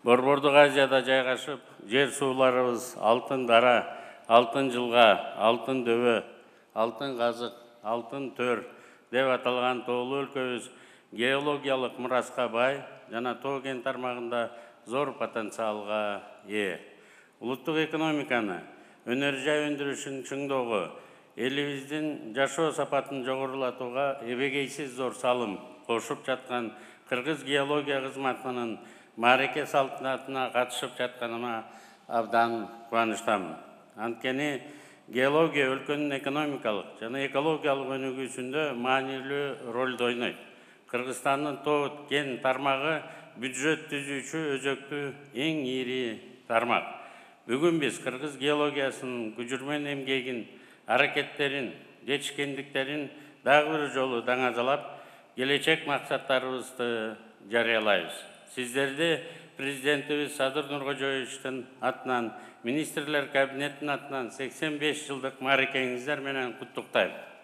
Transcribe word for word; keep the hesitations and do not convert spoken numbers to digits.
Борбордук Азияда жайгашып, жер сууларыбыз алтын дара, алтын жылга, алтын дөбө, алтын казык, алтын төр деп аталган тоолуу өлкөбүз геологиялык мураска бай жана тоо кен тармагында зор потенциалга ээ. Улуттук экономиканы, өнөр жай өндүрүшүн чыңдоого, элибиздин жашоо сапатын жогорулатууга эбегейсиз зор салым кошуп жаткан Кыргыз геология кызматынын маареке салтанатына катышып жатканыма абдан кубанычтамын. Анткени геология өлкөнүн экономикалык жана экологиялык өнүгүүсүндө маанилүү ролду ойнойт. Кыргызстандын тоо кен тармагы бюджет түзүүчү өзөктүү эң ири тармак. Бүгүн биз Кыргыз геологиясынын күжүрмөн эмгегин, аракеттерин, жетишкендиктерин дагы бир жолу даңазалап, келечек максаттарыбызды жарыялайбыз. Сиздерди президентибиз Садыр Нуркожоевичтин атынан, министрлер кабинетинин атынан сексен беш жылдык маарекеңиздер менен куттуктайм.